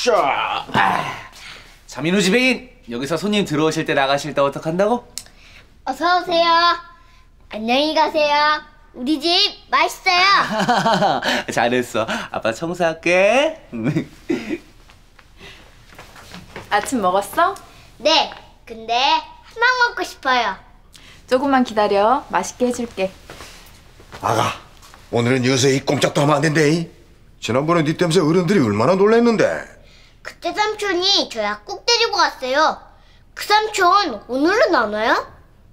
으쌰. 자민우 지배인, 여기서 손님 들어오실 때 나가실 때 어떡한다고? 어서 오세요. 안녕히 가세요. 우리 집 맛있어요. 잘했어. 아빠 청소할게. 아침 먹었어? 네, 근데 하나 먹고 싶어요. 조금만 기다려. 맛있게 해줄게. 아가, 오늘은 요새 이 꼼짝도 하면 안 된대. 지난번에 네 때문에 어른들이 얼마나 놀랐는데. 그때 삼촌이 저 약국 데리고 갔어요. 그 삼촌 오늘은 안 와요?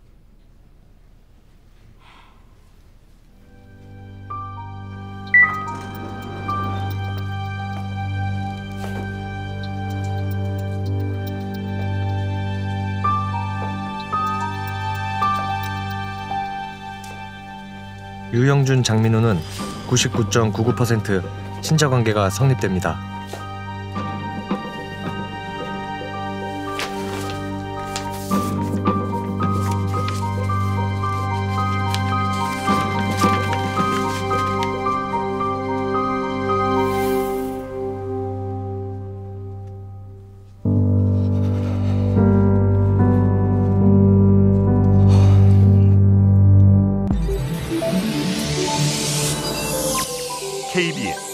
유영준, 장민우는 99.99% 친자 관계가 성립됩니다. KBS